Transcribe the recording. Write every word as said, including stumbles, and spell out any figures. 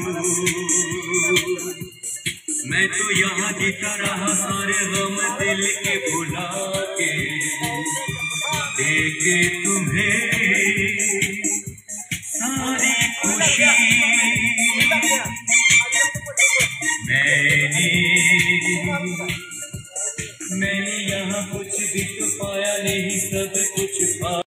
मैं तो यहाँ जीता रहा सारे गम दिल के भुला के, देके तुम्हें सारी खुशी। मैंने मैंने यहाँ कुछ भी तो पाया नहीं, सब कुछ पा